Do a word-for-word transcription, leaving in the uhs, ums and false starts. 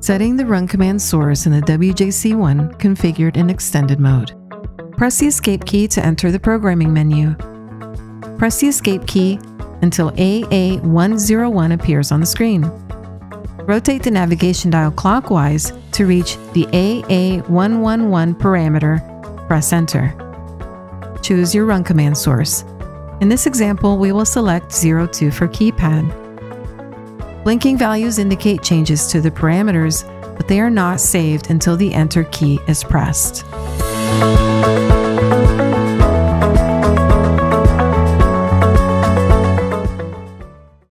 Setting the run command source in the W J C one configured in extended mode. Press the escape key to enter the programming menu. Press the escape key until A A one zero one appears on the screen. Rotate the navigation dial clockwise to reach the A A one one one parameter. Press enter. Choose your run command source. In this example, we will select zero two for keypad. Blinking values indicate changes to the parameters, but they are not saved until the enter key is pressed.